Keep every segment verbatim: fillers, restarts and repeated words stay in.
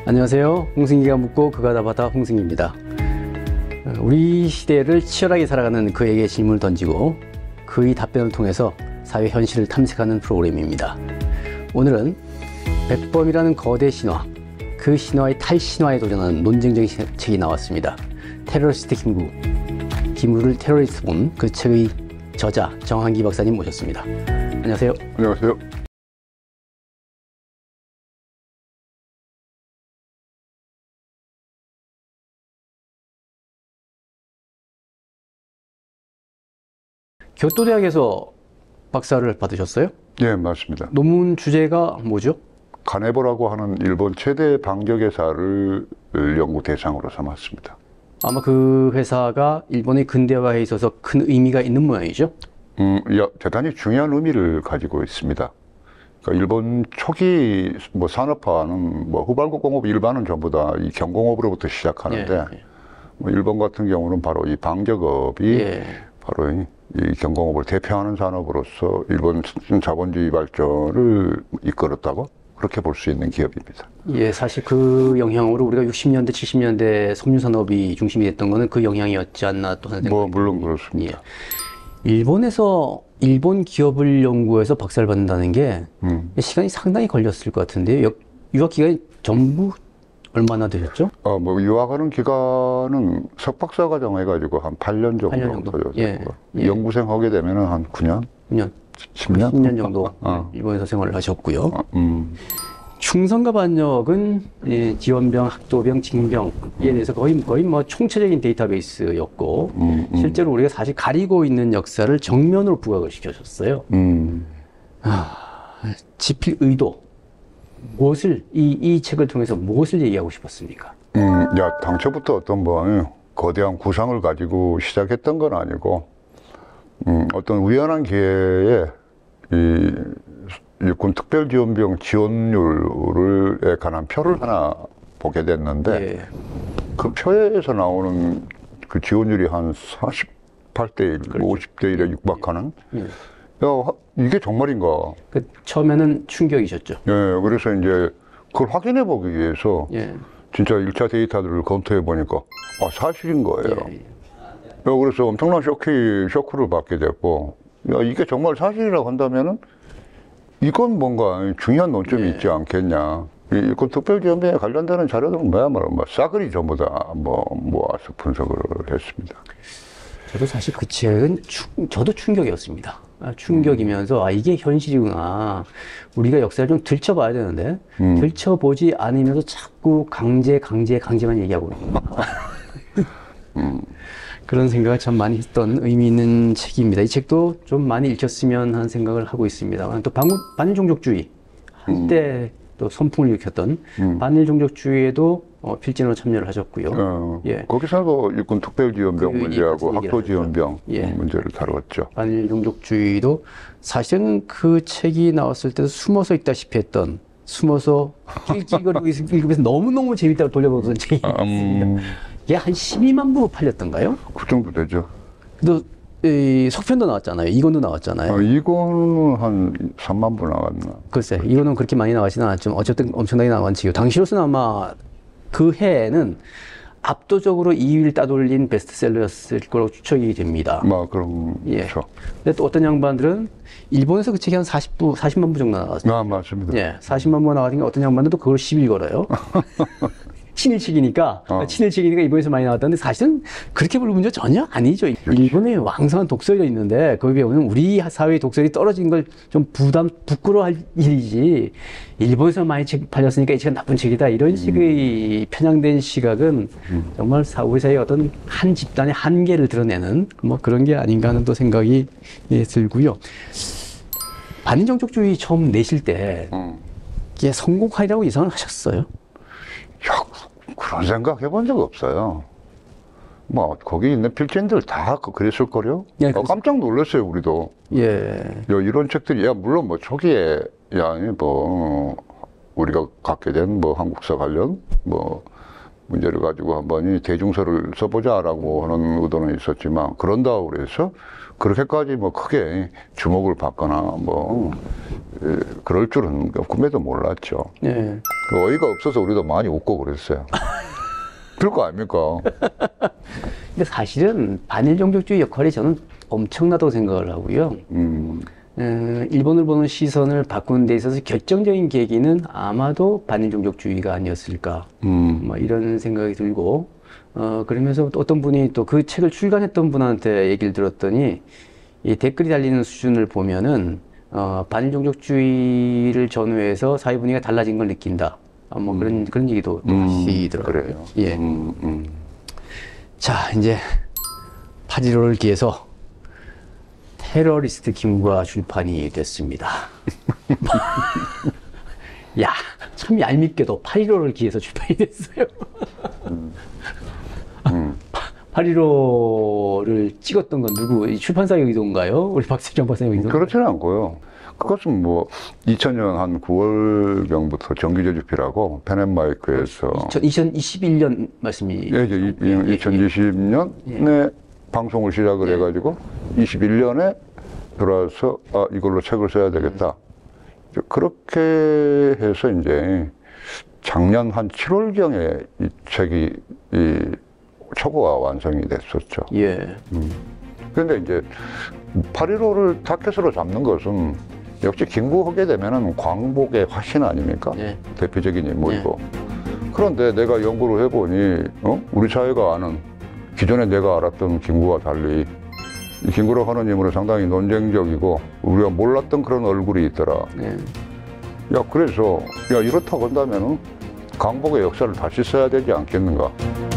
안녕하세요. 홍승기가 묻고 그가 답하다 홍승기입니다. 우리 시대를 치열하게 살아가는 그에게 질문을 던지고 그의 답변을 통해서 사회 현실을 탐색하는 프로그램입니다. 오늘은 백범이라는 거대 신화, 그 신화의 탈신화에 도전하는 논쟁적인 책이 나왔습니다. 테러리스트 김구, 김구를 테러리스트 본 그 책의 저자 정한기 박사님 모셨습니다. 안녕하세요. 안녕하세요. 교토대학에서 박사를 받으셨어요? 네, 맞습니다. 논문 주제가 뭐죠? 가네보라고 하는 일본 최대 방적외사를 연구 대상으로 삼았습니다. 아마 그 회사가 일본의 근대화에 있어서 큰 의미가 있는 모양이죠? 음, 야, 대단히 중요한 의미를 가지고 있습니다. 그러니까 일본 초기 뭐 산업화는 뭐 후발국 공업 일반은 전부 다 이 경공업으로부터 시작하는데, 예, 예. 뭐 일본 같은 경우는 바로 이 방적업이 예. 바로 이, 이 경공업을 대표하는 산업으로서 일본 자본주의 발전을 이끌었다고 그렇게 볼 수 있는 기업입니다. 예, 사실 그 영향으로 우리가 육십 년대, 칠십 년대 섬유 산업이 중심이 됐던 거는 그 영향이었지 않나 또 생각합니다. 뭐 물론 그렇습니다. 예. 일본에서 일본 기업을 연구해서 박사를 받는다는 게 음. 시간이 상당히 걸렸을 것 같은데요. 유학 기간이 전부 얼마나 되셨죠? 어, 뭐 유학하는 기간은 석박사 과정 해가지고 한 팔 년 정도. 팔 년 정도. 예. 예. 연구생 하게 되면은 한 구 년? 구 년. 십 년? 십 년 정도 어. 일본에서 생활을 하셨고요. 어, 음. 충성과 반역은 예, 지원병, 학도병, 징병에 대해서 거의 거의 뭐 총체적인 데이터베이스였고 음, 음. 실제로 우리가 사실 가리고 있는 역사를 정면으로 부각을 시켜줬어요. 음. 아, 집필 의도 무엇을 이, 이 책을 통해서 무엇을 얘기하고 싶었습니까? 음, 야, 당초부터 어떤 뭐 거대한 구상을 가지고 시작했던 건 아니고, 음, 어떤 우연한 기회에 이 일군 특별지원병 지원율에 관한 표를 하나 보게 됐는데, 예. 그 표에서 나오는 그 지원율이 한 사십팔 대 일, 그렇죠. 오십 대 일에 육박하는. 예. 야, 이게 정말인가? 그 처음에는 충격이셨죠. 예, 그래서 이제 그걸 확인해 보기 위해서 예. 진짜 일 차 데이터들을 검토해 보니까 아, 사실인 거예요. 예. 야, 그래서 엄청난 쇼크, 쇼크를 받게 됐고, 야, 이게 정말 사실이라고 한다면은 이건 뭔가 중요한 논점이 예. 있지 않겠냐. 이, 그 특별지원병에 관련되는 자료들은 뭐야말로 뭐 싸그리 전부 다 뭐 모아서 분석을 했습니다. 저도 사실 그 책은 충, 저도 충격이었습니다. 아, 충격이면서 아 이게 현실이구나. 우리가 역사를 좀 들춰봐야 되는데 음. 들춰보지 않으면서 자꾸 강제 강제 강제만 얘기하고 있구나. 음. 그런 생각을 참 많이 했던 의미 있는 책입니다. 이 책도 좀 많이 읽혔으면 하는 생각을 하고 있습니다. 또 반일, 반일종족주의 한때 음. 또 선풍을 일으켰던 음. 반일종족주의에도 어, 필진으로 참여를 하셨고요. 어, 예. 거기서도 일군 특별지원병 그 문제하고 얘기, 학도지원병 예. 문제를 다뤘죠. 반일종족주의도 사실은 그 책이 나왔을 때도 숨어서 읽다시피 했던 숨어서 낄낄거리고 읽으면서 너무너무 재밌다고 돌려보던 책이 있습니다. 음... 이게 한 십이만 부 팔렸던가요? 그 정도 되죠. 또 이 속편도 나왔잖아요. 이권도 나왔잖아요. 어, 이권은 한 삼만 부 나왔나? 글쎄, 이거는 그렇게 많이 나가지는 않았지만 어쨌든 엄청나게 나간 책이고 당시로서는 아마 그 해에는 압도적으로 이 위를 따돌린 베스트셀러였을 거라고 추측이 됩니다. 뭐 그럼 예. 그렇죠. 근데 또 어떤 양반들은 일본에서 그 책이 한 사십 부, 사십만 부 정도 나왔어요. 아, 맞습니다. 예, 사십만 부가 나가니까 어떤 양반들도 그걸 시비 걸어요. 친일책이니까, 어. 친일책이니까 일본에서 많이 나왔다는데 사실은 그렇게 볼 문제 전혀 아니죠. 그렇지. 일본에 왕성한 독서가 있는데 거기에 보면 우리 사회의 독서력이 떨어진 걸 좀 부담, 부끄러워할 일이지. 일본에서 많이 책 팔렸으니까 이 책은 나쁜 책이다. 이런 식의 음. 편향된 시각은 음. 정말 우리 사회의 어떤 한 집단의 한계를 드러내는 뭐 그런 게 아닌가 하는 또 생각이 예, 들고요. 반일종족주의 처음 내실 때 음. 이게 성공하리라고 예상을 하셨어요? 야, 그런 생각 해본 적 없어요. 뭐 거기 있는 필진들 다 그랬을 거요. 예, 어, 깜짝 놀랐어요, 우리도. 예. 야, 이런 책들이 야 물론 뭐 초기에 야 뭐 우리가 갖게 된 뭐 한국사 관련 뭐 문제를 가지고 한번 이 대중서를 써보자라고 하는 의도는 있었지만 그런다고 그래서 그렇게까지 뭐 크게 주목을 받거나 뭐 에, 그럴 줄은 꿈에도 몰랐죠. 네. 그 어이가 없어서 우리도 많이 웃고 그랬어요. 그럴 거 아닙니까? 근데 사실은 반일 종족주의 역할이 저는 엄청나다고 생각을 하고요. 음, 어, 일본을 보는 시선을 바꾸는 데 있어서 결정적인 계기는 아마도 반일 종족주의가 아니었을까. 음, 뭐 이런 생각이 들고, 어, 그러면서 또 어떤 분이 또 그 책을 출간했던 분한테 얘기를 들었더니, 이 댓글이 달리는 수준을 보면은, 어, 반일 종족주의를 전후해서 사회 분위기가 달라진 걸 느낀다. 아, 뭐 그런, 그런 얘기도 또 음, 하시더라고요. 그래요. 예. 음, 음. 자, 이제 팔일오를 기해서 테러리스트 김구가 출판이 됐습니다. 야, 참 얄밉게도 팔일오를 기해서 출판이 됐어요. 음. 음. 팔일오를 찍었던 건 누구? 이 출판사의 의도인가요? 우리 박세정 박사님 의도? 그렇지는 않고요. 그것은 뭐 이천 년 한 구월경부터 정기제주피라고 펜앤마이크에서 이천이십일 년 말씀이. 예, 이제 예, 이천이십 년에 예. 방송을 시작을 예. 해가지고 이십일 년에 들어와서 아 이걸로 책을 써야 되겠다. 음. 그렇게 해서 이제 작년 한 칠월경에 이 책이 이 초고가 완성이 됐었죠. 예. 음. 그런데 이제 팔일오를 타켓으로 잡는 것은 역시 김구하게 되면은 광복의 화신 아닙니까? 예. 대표적인 인물이고. 그런데 내가 연구를 해보니 어? 우리 사회가 아는 기존에 내가 알았던 김구와 달리 이 김구라고 하는 인물은 상당히 논쟁적이고 우리가 몰랐던 그런 얼굴이 있더라. 예. 야 그래서 야 이렇다고 한다면은 광복의 역사를 다시 써야 되지 않겠는가?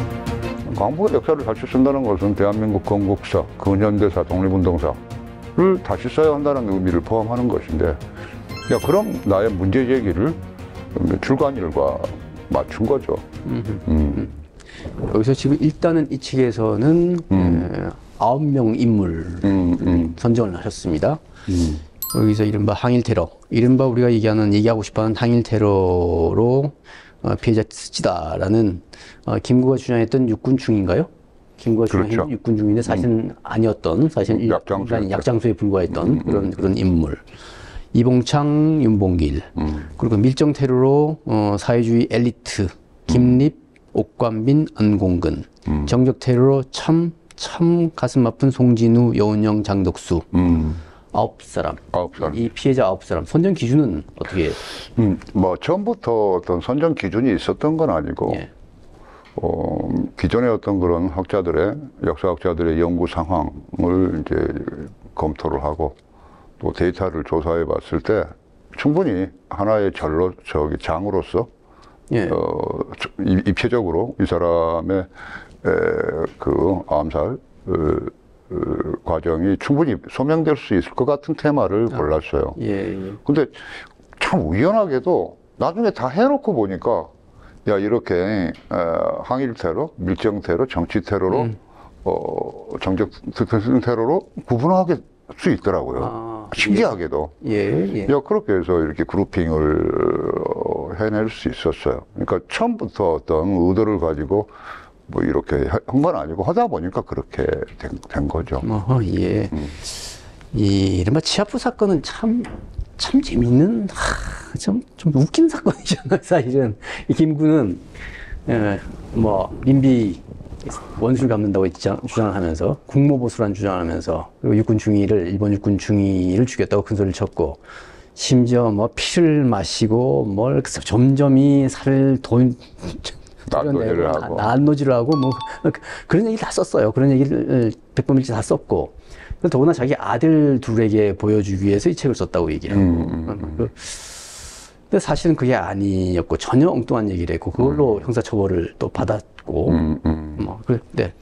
광복의 역사를 다시 쓴다는 것은 대한민국 건국사, 근현대사, 독립운동사를 다시 써야 한다는 의미를 포함하는 것인데, 야 그럼 나의 문제 제기를 출간일과 맞춘 거죠. 음. 음. 여기서 지금 일단은 이 책에서는 음. 아홉 명 인물 음, 음. 선정을 하셨습니다. 음. 여기서 이른바 항일 테러, 이른바 우리가 얘기하는 얘기하고 싶어하는 항일 테러로 어, 피해자 스치다라는 어, 김구가 주장했던 육군충인가요? 김구가 주장했던 그렇죠. 육군충인데 사실은 음. 아니었던, 사실은 약장수. 일반 약장수에 불과했던 음, 그런 그런 인물. 이봉창, 윤봉길. 음. 그리고 밀정 테러로 어, 사회주의 엘리트 김립, 옥관빈, 안공근. 음. 정적 테러로 참 참 가슴 아픈 송진우, 여운영, 장덕수. 음. 아홉 사람. 아홉 사람. 이 피해자 아홉 사람. 선정 기준은 어떻게? 음, 뭐 처음부터 어떤 선정 기준이 있었던 건 아니고, 예. 어, 기존의 어떤 그런 학자들의 역사학자들의 연구 상황을 이제 검토를 하고 또 데이터를 조사해 봤을 때 충분히 하나의 절로 저기 장으로서 예. 어, 이- 입체적으로 이 사람의 에, 그 암살 어, 어, 과정이 충분히 소명될 수 있을 것 같은 테마를 골랐어요. 예, 예. 근데 참 우연하게도 나중에 다 해놓고 보니까 야 이렇게 어, 항일 테러, 밀정 테러, 정치 테러로 음. 어, 정적 특성 테러로 구분하게 수 있더라고요. 아, 신기하게도. 예, 예. 야 그렇게 해서 이렇게 그룹핑을 어, 해낼 수 있었어요. 그러니까 처음부터 어떤 의도를 가지고 뭐 이렇게 한 건 아니고 하다 보니까 그렇게 된, 된 거죠. 어허, 예. 음. 이 이른바 치아프 사건은 참, 참 재밌는, 하, 좀, 좀 웃긴 사건이잖아요, 사실은. 이 김구는, 에, 뭐, 민비 원수를 갚는다고 주장, 주장을 하면서, 국모보수란 주장을 하면서, 그리고 육군 중위를, 일본 육군 중위를 죽였다고 큰 소리를 쳤고, 심지어 뭐 피를 마시고, 뭘, 점점이 살을 돈, 난도질을 하고. 난노질을 하고 뭐 그런 얘기 다 썼어요. 그런 얘기를 백범일지 다 썼고, 더구나 자기 아들 둘에게 보여주기 위해서 이 책을 썼다고 얘기를 하고. 음, 음, 그, 근데 사실은 그게 아니었고 전혀 엉뚱한 얘기를 했고 그걸로 음. 형사처벌을 또 받았고. 음, 음. 뭐 그, 네.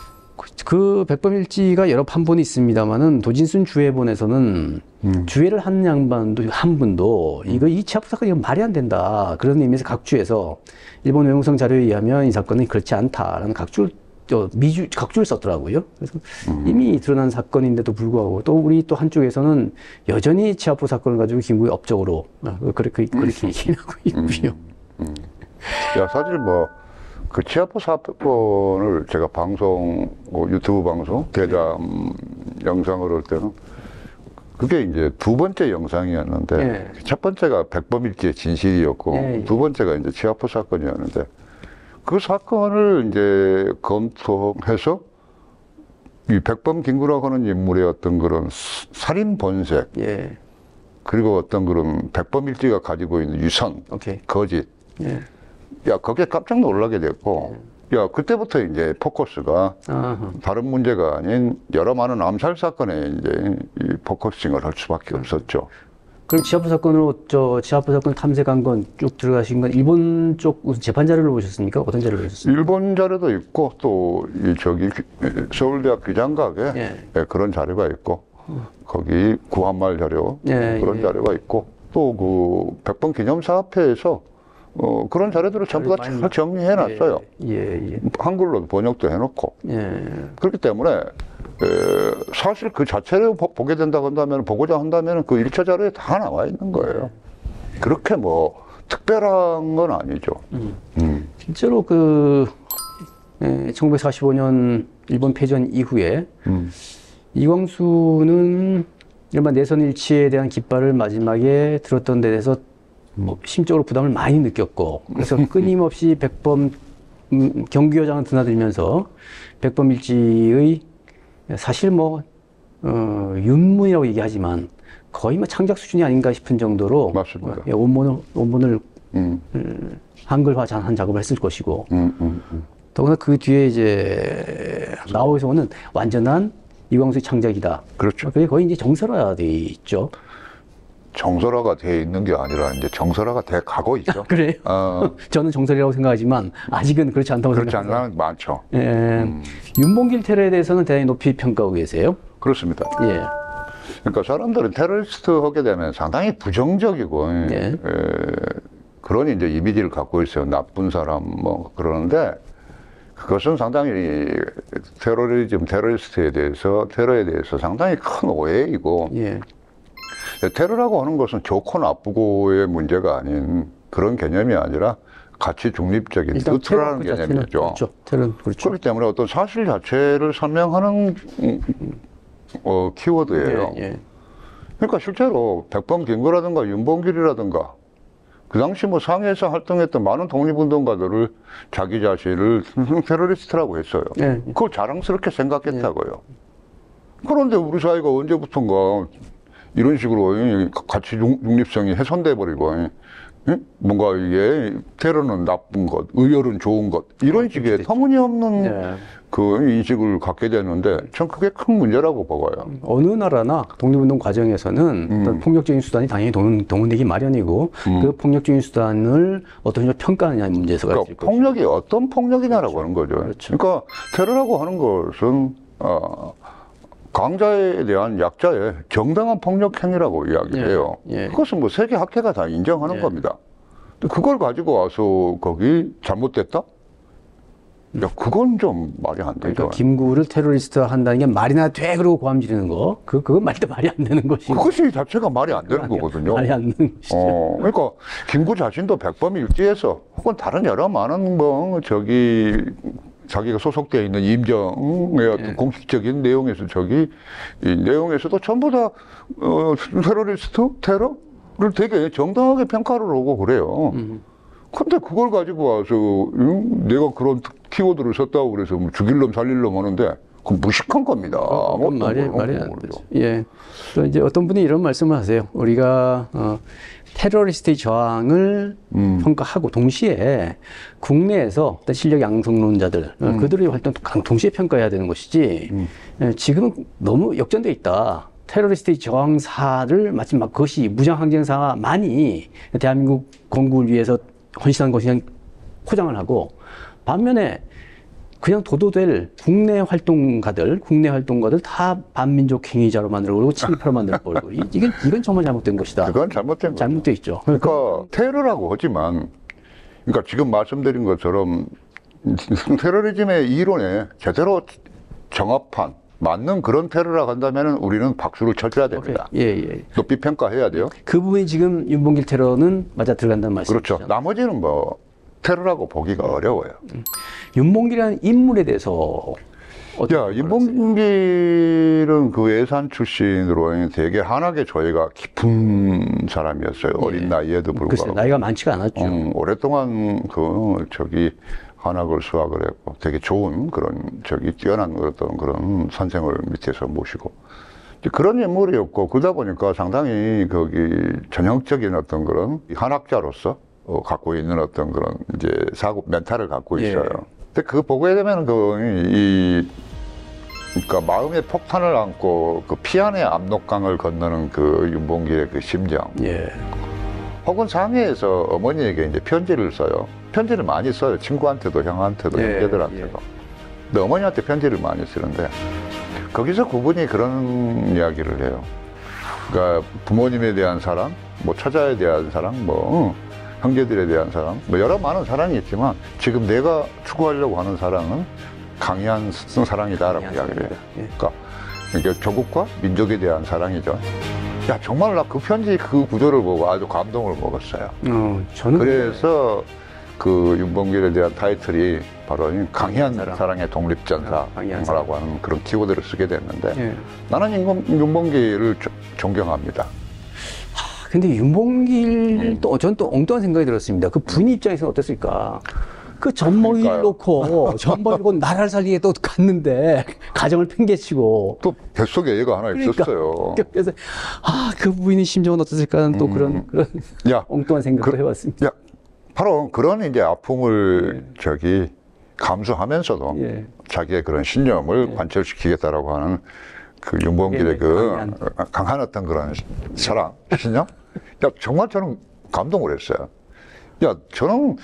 그 백범일지가 여러 판본이 있습니다만은 도진순 주회본에서는 음. 주회를 한 양반도 한 분도 이거 이 치아프 사건 이건 말이 안 된다 그런 의미에서 각주에서 일본 외무성 자료에 의하면 이 사건은 그렇지 않다라는 각주 저 미주 각주를 썼더라고요. 그래서 음. 이미 드러난 사건인데도 불구하고 또 우리 또 한쪽에서는 여전히 치아프 사건을 가지고 김구의 업적으로 어, 그렇게 그렇게 얘기하고 있고요. 음. 야 사실 뭐 그 치아포 사건을 제가 방송, 뭐 유튜브 방송, 대담 영상을 할 때는 그게 이제 두 번째 영상이었는데 예. 첫 번째가 백범일지의 진실이었고 예, 예. 두 번째가 이제 치아포 사건이었는데 그 사건을 이제 검토해서 이 백범 김구라고 하는 인물의 어떤 그런 살인 본색 예. 그리고 어떤 그런 백범일지가 가지고 있는 유선, 오케이. 거짓. 예. 야, 거기에 깜짝 놀라게 됐고, 야, 그때부터 이제 포커스가 아하. 다른 문제가 아닌 여러 많은 암살 사건에 이제 이 포커싱을 할 수밖에 없었죠. 그럼 치아포 사건으로 저 치아포 사건 탐색한 건 쭉 들어가신 건 일본 쪽 무슨 재판 자료를 보셨습니까? 어떤 자료를 보셨습니까? 일본 자료도 있고 또 이 저기 서울대학 규장각에 예. 예, 그런 자료가 있고 거기 구한말 자료 예, 그런 예. 자료가 있고 또 그 백범 기념사업회에서 어, 그런 자료들을 전부 다 많이- 잘 정리해 놨어요. 예, 예. 한글로 번역도 해놓고. 예. 그렇기 때문에 에, 사실 그 자체를 보, 보게 된다고 한다면 보고자 한다면 그 일 차 자료에 다 나와 있는 거예요. 그렇게 뭐 특별한 건 아니죠. 음. 음. 실제로 그 예, 천구백사십오 년 일본 패전 이후에 음. 이광수는 일반 내선 일치에 대한 깃발을 마지막에 들었던 데 대해서 뭐 심적으로 부담을 많이 느꼈고 그래서 끊임없이 백범 음, 경규여장을 드나들면서 백범 일지의 사실 뭐 어, 윤문이라고 얘기하지만 거의 뭐 창작 수준이 아닌가 싶은 정도로 맞습니다. 예, 원문을 원문을 음. 한글화 한 작업을 했을 것이고 음, 음, 음. 더구나 그 뒤에 이제 나오에서는 완전한 이광수의 창작이다. 그렇죠. 그게 거의 이제 정설화돼 있죠. 정설화가 돼 있는 게 아니라 이제 정설화가 돼 가고 있죠. 그래요? 어, 저는 정설이라고 생각하지만 아직은 그렇지 않다고 그렇지 생각합니다. 않은 사람이 많죠. 예, 윤봉길 테러에 대해서는 대단히 높이 평가하고 계세요. 그렇습니다. 예, 그러니까 사람들은 테러리스트 하게 되면 상당히 부정적이고 예. 에, 그런 이제 이미지를 갖고 있어요. 나쁜 사람 뭐 그러는데 그것은 상당히 테러리즘, 테러리스트에 대해서 테러에 대해서 상당히 큰 오해이고 예, 테러라고 하는 것은 좋고 나쁘고의 문제가 아닌 그런 개념이 아니라 가치 중립적인 일단 테러 뉴트럴한 그 자체는 개념이죠. 그렇죠. 테러는 그렇죠. 그렇기 때문에 어떤 사실 자체를 설명하는 음, 어, 키워드예요. 예, 예. 그러니까 실제로 백범 김구라든가 윤봉길이라든가 그 당시 뭐 상해에서 활동했던 많은 독립운동가들을 자기 자신을 테러리스트라고 했어요. 예. 그걸 자랑스럽게 생각했다고요. 그런데 우리 사회가 언제부턴가 이런 식으로 가치 중립성이 훼손돼 버리고 뭔가 이게 테러는 나쁜 것, 의열은 좋은 것 이런 식의 터무니없는 예. 그 인식을 갖게 되는데 전 그게 큰 문제라고 보고요. 어느 나라나 독립운동 과정에서는 음. 어떤 폭력적인 수단이 당연히 동, 동원되기 마련이고 음. 그 폭력적인 수단을 어떤 식으로 평가하느냐의 문제에서 그러니까 있을 거죠. 폭력이 어떤 폭력이냐라고 하는 거죠. 그렇죠. 그러니까 테러라고 하는 것은 어, 강자에 대한 약자의 정당한 폭력 행위라고 이야기해요. 예, 예. 그것은 뭐 세계 학회가 다 인정하는 예. 겁니다. 근데 그걸 가지고 와서 거기 잘못됐다? 야, 그건 좀 말이 안 되죠. 그러니까 김구를 테러리스트 한다는 게 말이나 돼 그러고 고함 지르는 거, 그 그건 말도 말이 안 되는 것이고. 그것이 자체가 말이 안 되는 말이- 거거든요. 말이 안 되는 것이죠. 어, 그러니까 김구 자신도 백범일지에서 혹은 다른 여러 많은 뭐 저기 자기가 소속되어 있는 임정의 어떤 예. 공식적인 내용에서 저기 이 내용에서도 전부 다 어, 테러리스트 테러를 되게 정당하게 평가를 하고 그래요. 음. 근데 그걸 가지고 와서 응? 내가 그런 키워드를 썼다고 그래서 뭐 죽일 놈 살릴 놈 하는데 그건 무식한 겁니다. 어, 그건 어떤 말이 걸 말이 한 안 거죠. 되죠. 예. 또 이제 어떤 분이 이런 말씀을 하세요. 우리가 어, 테러리스트의 저항을 음. 평가하고 동시에 국내에서 어떤 실력 양성론자들 어, 음. 그들의 활동도 강- 동시에 평가해야 되는 것이지. 예, 지금은 너무 역전돼 있다. 테러리스트의 저항사를 마치 막 그것이 무장항쟁사만이 대한민국 건국을 위해서 헌신한 것이 그냥 포장을 하고 반면에 그냥 도도될 국내 활동가들, 국내 활동가들 다 반민족 행위자로 만들고 친일파로 만들고 이- 이건 이건 정말 잘못된 것이다. 그건 잘못된 거죠. 잘못돼 있죠. 그러니까 테러라고 하지만, 그러니까 지금 말씀드린 것처럼 테러리즘의 이론에 제대로 정합한 맞는 그런 테러라고 한다면 우리는 박수를 쳐줘야 됩니다. 예, 예. 높이 평가해야 돼요. 그 부분이 지금 윤봉길 테러는 맞아 들어간다는 말씀이죠. 그렇죠. 나머지는 뭐 테러라고 보기가 어려워요. 윤봉길이라는 인물에 대해서 야, 윤봉길은 그 예산 출신으로 되게 한학의 조예가 깊은 사람이었어요. 예. 어린 나이에도 불구하고. 글쎄, 나이가 많지가 않았죠. 음, 오랫동안 그 저기 한학을 수학을 했고 되게 좋은 그런 저기 뛰어난 어떤 그런 선생을 밑에서 모시고 이제 그런 인물이었고 그러다 보니까 상당히 거기 전형적인 어떤 그런 한학자로서 어, 갖고 있는 어떤 그런 이제 사고 멘탈을 갖고 있어요. 예. 근데 그거 보게 되면 그이 그러니까 마음의 폭탄을 안고 그 피안의 압록강을 건너는 그 윤봉길의 그 심정. 예. 혹은 상해에서 어머니에게 이제 편지를 써요. 편지를 많이 써요. 친구한테도, 형한테도, 예, 형제들한테도. 예. 근데 어머니한테 편지를 많이 쓰는데 거기서 그분이 그런 이야기를 해요. 그러니까 부모님에 대한 사랑, 뭐 처자에 대한 사랑, 뭐 형제들에 대한 사랑, 뭐 여러 많은 사랑이 있지만 지금 내가 추구하려고 하는 사랑은 강한 사랑이다라고 강한 이야기를 해요. 예. 그러니까 이게 조국과 민족에 대한 사랑이죠. 야, 정말 나 그 편지 그 구조를 보고 아주 감동을 먹었어요. 어, 저는 그래서 그 윤봉길에 대한 타이틀이 바로 이 강한 사랑. 사랑의 독립전사라고 강한 사랑. 하는 그런 키워드를 쓰게 됐는데 예. 나는 윤봉- 윤봉길을 조- 존경합니다. 근데 윤봉길 음. 또 전 또 엉뚱한 생각이 들었습니다. 그 부인 입장에서는 어땠을까? 그 전머리 그러니까요. 놓고 전머리 놓고 나라를 살리게 또 갔는데 가정을 팽개치고 또 뱃속에 애가 하나 그러니까. 있었어요. 그래서 아 그 부인의 심정은 어땠을까 하는 또 음. 그런 그런 야, 엉뚱한 생각도 그- 해봤습니다. 야, 바로 그런 이제 아픔을 저기 감수하면서도 예. 자기의 그런 신념을 관철시키겠다라고 하는 그 윤봉길의 예, 그 강한. 강한 어떤 그런 사랑, 신념? 야, 정말 저는 감동을 했어요. 야, 저는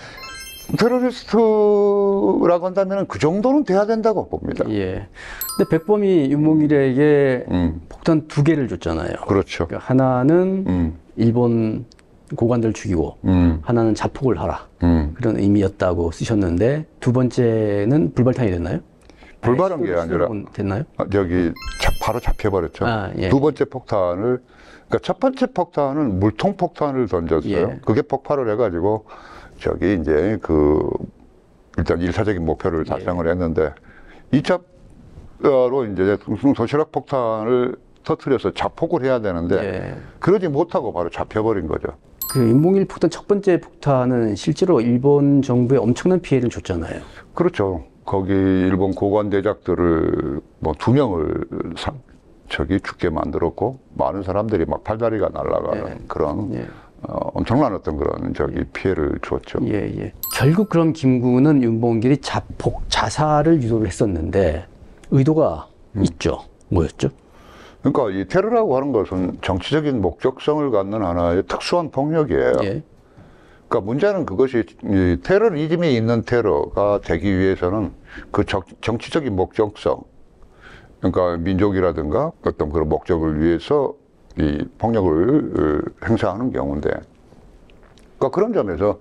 테러리스트라고 한다면 그 정도는 돼야 된다고 봅니다. 예. 근데 백범이 윤봉길에게 음, 폭탄 두 개를 줬잖아요. 그렇죠. 그러니까 하나는 음, 일본 고관들 죽이고 음, 하나는 자폭을 하라. 음. 그런 의미였다고 쓰셨는데 두 번째는 불발탄이 됐나요? 불발한 게 아니, 아니라 수송은 됐나요? 아, 저기 자- 바로 잡혀버렸죠. 아, 예. 두 번째 폭탄을 그러니까 첫 번째 폭탄은 물통 폭탄을 던졌어요. 예. 그게 폭발을 해가지고 저기 이제 그 일단 일차적인 목표를 달성을 했는데 이 차로 이제 도시락 폭탄을 터뜨려서 자폭을 해야 되는데 예. 그러지 못하고 바로 잡혀버린 거죠. 그 윤봉길 폭탄 첫 번째 폭탄은 실제로 일본 정부에 엄청난 피해를 줬잖아요. 그렇죠. 거기 일본 고관 대작들을 뭐 두 명을 사- 저기 죽게 만들었고 많은 사람들이 막 팔다리가 날아가는 예. 그런 예. 어, 엄청난 어떤 그런 저기 피해를 줬죠. 예, 예. 결국 그럼 김구는 윤봉길이 자폭, 자살을 유도를 했었는데 의도가 음. 있죠. 뭐였죠? 그러니까 이 테러라고 하는 것은 정치적인 목적성을 갖는 하나의 특수한 폭력이에요. 예. 그러니까 문제는 그것이 이 테러리즘이 있는 테러가 되기 위해서는 그 정, 정치적인 목적성, 그러니까 민족이라든가 어떤 그런 목적을 위해서 이 폭력을 어, 행사하는 경우인데, 그러니까 그런 점에서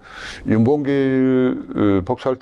윤봉길 폭살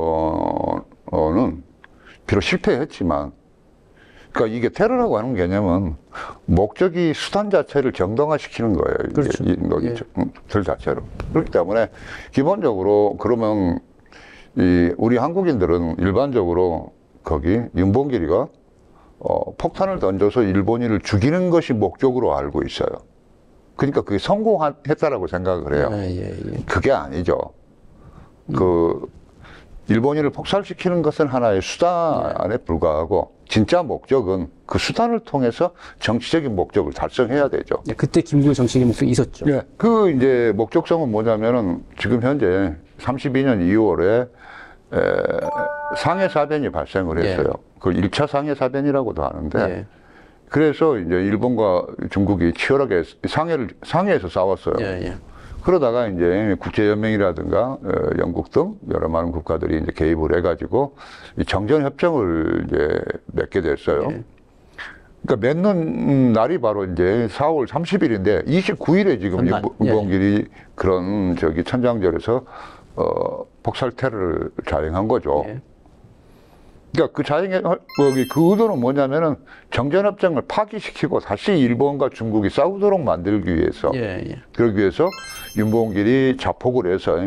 테러는 비록 실패했지만, 그러니까 이게 테러라고 하는 개념은 목적이 수단 자체를 정당화시키는 거예요. 이게 그렇죠. 이 들 자체로. 그렇기 때문에 기본적으로 그러면 이 우리 한국인들은 일반적으로 거기 윤봉길이가 어, 폭탄을 던져서 일본인을 죽이는 것이 목적으로 알고 있어요. 그러니까 그게 성공했다라고 생각을 해요. 아, 예, 예. 그게 아니죠. 그 일본인을 폭살시키는 것은 하나의 수단에 불과하고 진짜 목적은 그 수단을 통해서 정치적인 목적을 달성해야 되죠. 예, 그때 김구의 정치적인 목적이 있었죠. 예, 그 이제 목적성은 뭐냐면은 지금 현재 삼십이 년 이월에 에, 상해사변이 발생을 했어요. 예. 그 일 차 상해사변이라고도 하는데 예. 그래서 이제 일본과 중국이 치열하게 상해를 상해에서 싸웠어요. 예, 예. 그러다가 이제 국제연맹이라든가 어, 영국 등 여러 많은 국가들이 이제 개입을 해가지고 이 정전협정을 이제 맺게 됐어요. 예. 그러니까 맺는 날이 바로 이제 사월 삼십일인데 이십구 일에 지금 전날, 윤봉길이 그런 저기 천장절에서 어, 폭살 테러를 자행한 거죠. 예. 그러니까 그 자행의 거기 그 의도는 뭐냐면은 정전협정을 파기시키고 다시 일본과 중국이 싸우도록 만들기 위해서 예, 예. 그러기 위해서 윤봉길이 자폭을 해서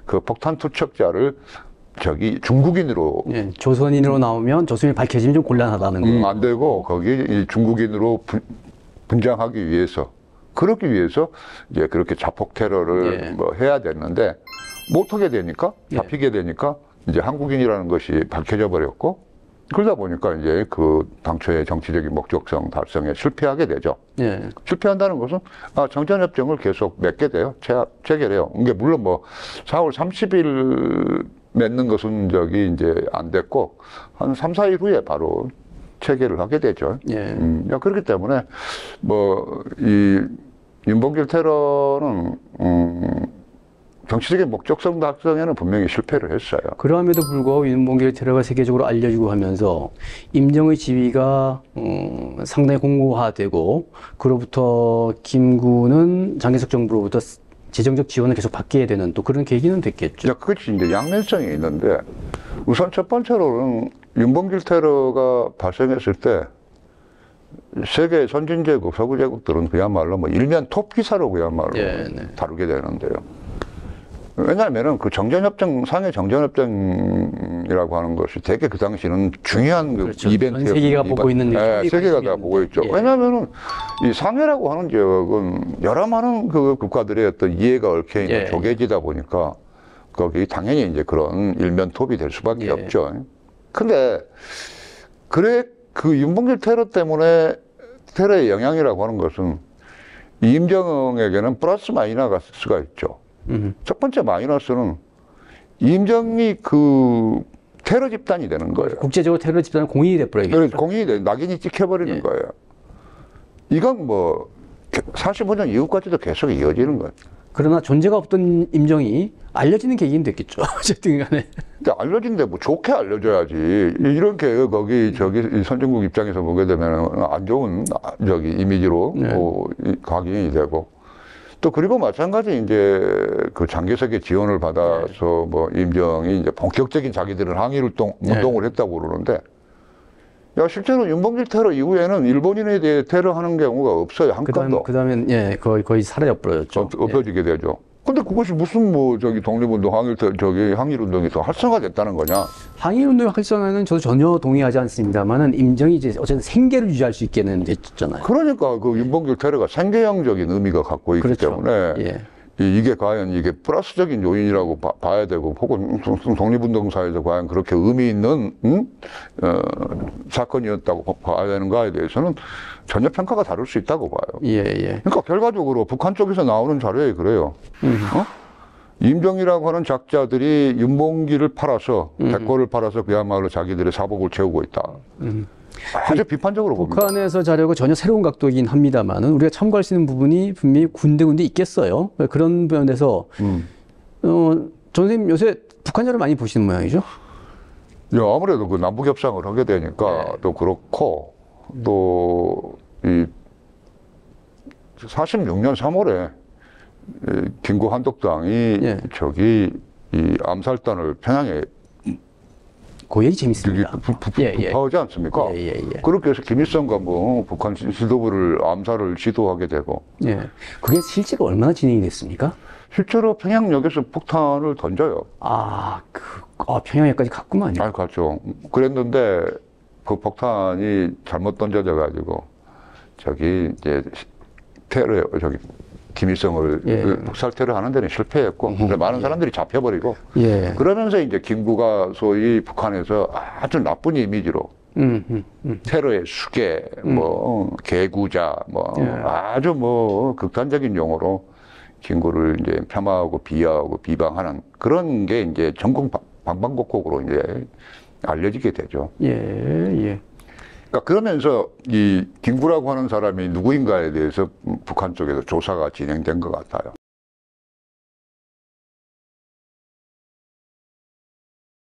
그 폭탄 투척자를 저기 중국인으로 예, 조선인으로 나오면 조선인이 밝혀지면 좀 곤란하다는 거. 음, 안 되고 거기 이 중국인으로 분, 분장하기 위해서 그러기 위해서 이제 그렇게 자폭 테러를 예. 뭐 해야 되는데 못하게 되니까 예. 잡히게 되니까 이제 한국인이라는 것이 밝혀져 버렸고 그러다 보니까 이제 그 당초의 정치적인 목적성 달성에 실패하게 되죠. 예. 실패한다는 것은 아, 정전협정을 계속 맺게 돼요. 체, 체결해요. 이게 물론 뭐 사월 삼십일 맺는 것은 저기 이제 안 됐고 한 삼, 사 일 후에 바로 체결을 하게 되죠. 예. 음, 야, 그렇기 때문에 뭐 이 윤봉길 테러는 음, 정치적인 목적성 달성에는 분명히 실패를 했어요. 그럼에도 불구하고 윤봉길 테러가 세계적으로 알려지고 하면서 임정의 지위가 음, 상당히 공고화되고 그로부터 김구는 장개석 정부로부터 재정적 지원을 계속 받게 되는 또 그런 계기는 됐겠죠. 자, 그것이 이제 양면성이 있는데 우선 첫 번째로는 윤봉길 테러가 발생했을 때 세계 선진제국, 서구제국들은 그야말로 뭐 일면 톱 기사로 그야말로 예, 네. 다루게 되는데요. 왜냐하면은 그 정전협정, 상해 정전협정이라고 하는 것이 되게 그 당시는 중요한 그 그렇죠. 이벤트. 전 세계가 보고 있는 예, 일이 세계가 다 관심이 보고 있죠. 예. 왜냐하면은 이 상해라고 하는 지역은 여러 많은 그 국가들의 어떤 이해가 얽혀 있는 예. 조개지다 보니까 거기 당연히 이제 그런 일면 톱이 될 수밖에 예. 없죠. 근데 그래 그 윤봉길 테러 때문에 테러의 영향이라고 하는 것은 임정에게는 플러스 마이너스가 있죠. 음. 첫 번째 마이너스는 임정이 그 테러 집단이 되는 거예요. 국제적으로 테러 집단은 공인이 돼버리겠죠. 그래서 공인이 돼, 낙인이 찍혀버리는 예. 거예요. 이건 뭐 사십오 년 이후까지도 계속 이어지는 거예요. 그러나 존재가 없던 임정이 알려지는 계기는 됐겠죠. 어쨌든 간에. 근데 알려진데 뭐 좋게 알려줘야지. 이렇게 거기 저기 이 선진국 입장에서 보게 되면 안 좋은 저기 이미지로 네. 뭐 각인이 되고 또 그리고 마찬가지 이제 그 장개석의 지원을 받아서 뭐 임정이 이제 본격적인 자기들은 항일 운동, 네. 운동을 했다고 그러는데 야 실제로 윤봉길 테러 이후에는 일본인에 대해 테러하는 경우가 없어요. 한 그다음 건도 그다음엔 예 거의 거의 사라져 버렸죠. 없, 없어지게 되죠. 근데 그것이 무슨 뭐 저기 독립운동, 항일 테- 저기 항일 운동이 더 활성화됐다는 거냐? 항일 운동의 활성화는 저도 전혀 동의하지 않습니다만은 임정이 이제 어쨌든 생계를 유지할 수 있게는 됐잖아요. 그러니까 그 윤봉길 테러가 생계형적인 의미가 갖고 있기 그렇죠. 때문에 예. 이- 이게 과연 이게 플러스적인 요인이라고 봐, 봐야 되고 혹은 독립운동사에서 과연 그렇게 의미 있는 음? 어, 사건이었다고 봐- 봐야 되는가에 대해서는 전혀 평가가 다를 수 있다고 봐요. 예, 예. 그러니까 결과적으로 북한 쪽에서 나오는 자료에 그래요. 어? 임정이라고 하는 작자들이 윤봉길을 팔아서 백호를 팔아서 그야말로 자기들의 사복을 채우고 있다. 아주 비판적으로 봅니다. 북한에서 자료가 전혀 새로운 각도이긴 합니다만은 우리가 참고할 수 있는 부분이 분명히 군데군데 있겠어요. 그런 면에서 음. 어, 전 선생님 요새 북한 자료 많이 보시는 모양이죠? 야, 아무래도 그 남북 협상을 하게 되니까 네. 또 그렇고 또 이 사십육 년 삼월에 김구 한독당이 예. 저기 이 암살단을 평양에 그 얘기 저기 재밌습니다. 부- 부- 예, 예. 부파하지 않습니까? 예, 예, 예. 그렇게 해서 김일성과 뭐 북한 지도부를 암살을 시도하게 되고 예. 그게 실제로 얼마나 진행이 됐습니까? 실제로 평양역에서 폭탄을 던져요. 아, 그, 아, 평양에까지 갔구만요. 아, 갔죠. 그랬는데 그 폭탄이 잘못 던져져 가지고 저기 이제 테러 저기 김일성을 예. 그 폭살 테러 하는 데는 실패했고 근데 많은 사람들이 잡혀버리고 예. 그러면서 이제 김구가 소위 북한에서 아주 나쁜 이미지로 음, 음, 음. 테러의 수계, 뭐 개구자, 뭐 예. 아주 뭐 극단적인 용어로 김구를 이제 폄하하고 비하하고 비방하는 그런 게 이제 전국 방- 방방곡곡으로 이제 알려지게 되죠. 예, 예. 그러니까 그러면서 이 김구라고 하는 사람이 누구인가에 대해서 북한 쪽에서 조사가 진행된 것 같아요.